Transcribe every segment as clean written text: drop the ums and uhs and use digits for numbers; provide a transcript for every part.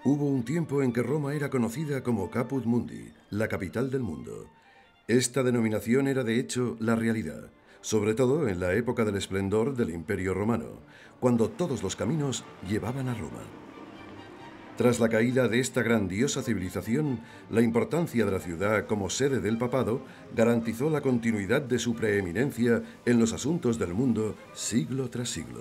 Hubo un tiempo en que Roma era conocida como Caput Mundi, la capital del mundo. Esta denominación era de hecho la realidad, sobre todo en la época del esplendor del Imperio Romano, cuando todos los caminos llevaban a Roma. Tras la caída de esta grandiosa civilización, la importancia de la ciudad como sede del papado garantizó la continuidad de su preeminencia en los asuntos del mundo siglo tras siglo.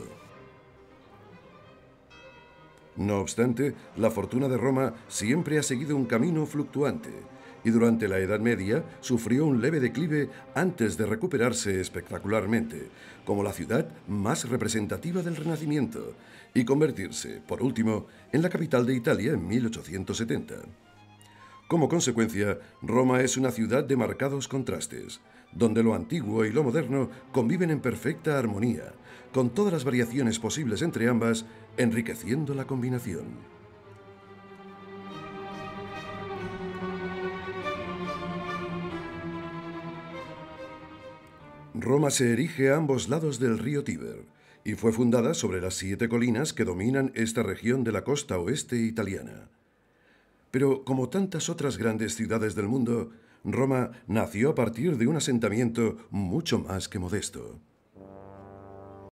No obstante, la fortuna de Roma siempre ha seguido un camino fluctuante y durante la Edad Media sufrió un leve declive antes de recuperarse espectacularmente, como la ciudad más representativa del Renacimiento, y convertirse, por último, en la capital de Italia en 1870. Como consecuencia, Roma es una ciudad de marcados contrastes, donde lo antiguo y lo moderno conviven en perfecta armonía, con todas las variaciones posibles entre ambas, enriqueciendo la combinación. Roma se erige a ambos lados del río Tíber y fue fundada sobre las 7 colinas que dominan esta región de la costa oeste italiana. Pero como tantas otras grandes ciudades del mundo, Roma nació a partir de un asentamiento mucho más que modesto.